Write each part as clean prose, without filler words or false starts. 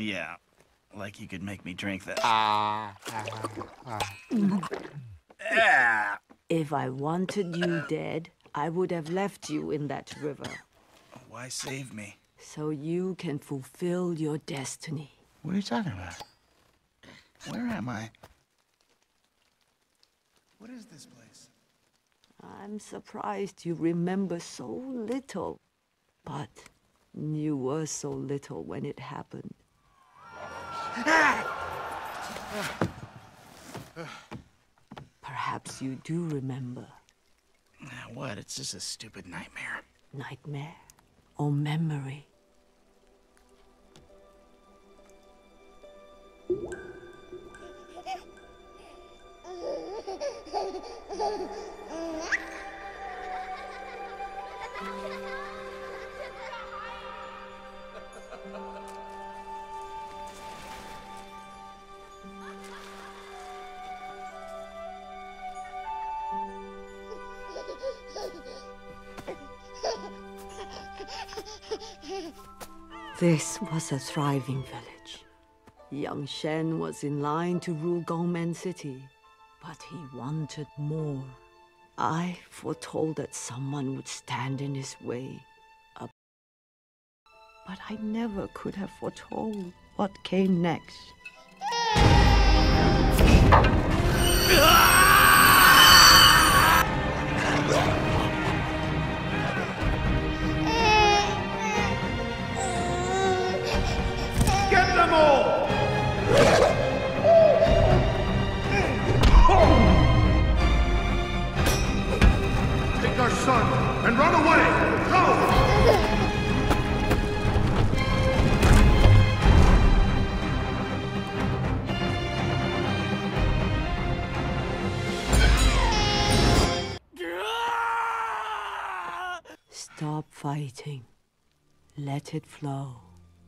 Yeah, like you could make me drink that. If I wanted you dead, I would have left you in that river. Why save me? So you can fulfill your destiny. What are you talking about? Where am I? What is this place? I'm surprised you remember so little. But you were so little when it happened. Perhaps you do remember. What? It's just a stupid nightmare. Nightmare or memory? This was a thriving village. Young Shen was in line to rule Gongmen City, but he wanted more. I foretold that someone would stand in his way. But I never could have foretold what came next. Get them all! Take our son and run away! Go! Stop fighting. Let it flow.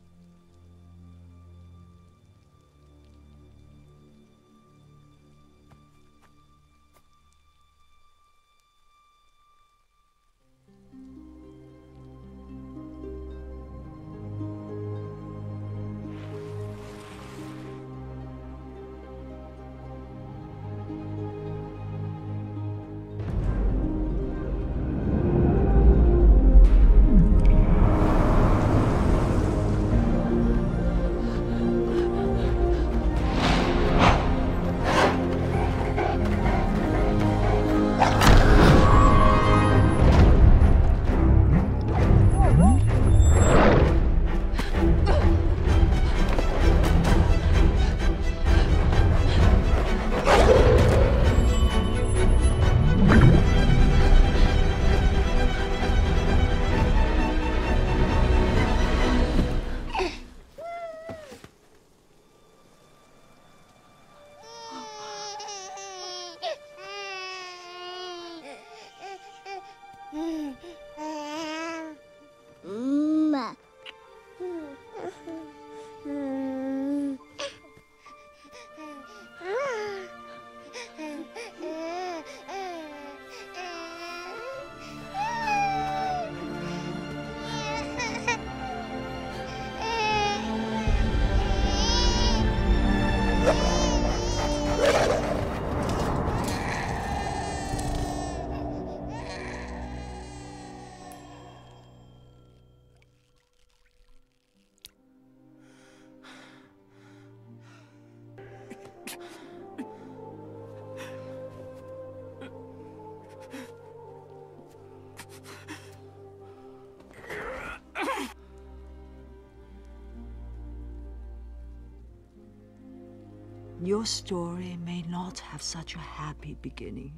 Your story may not have such a happy beginning,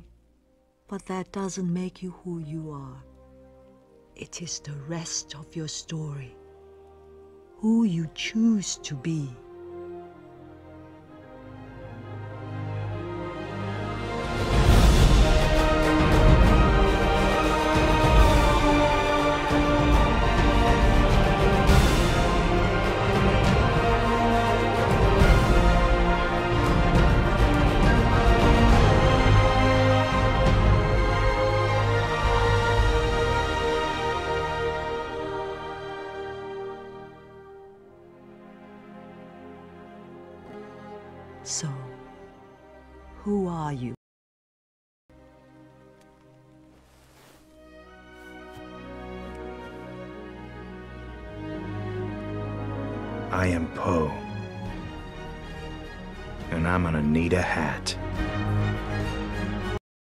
but that doesn't make you who you are. It is the rest of your story, who you choose to be. So, who are you? I am Po. And I'm gonna need a hat.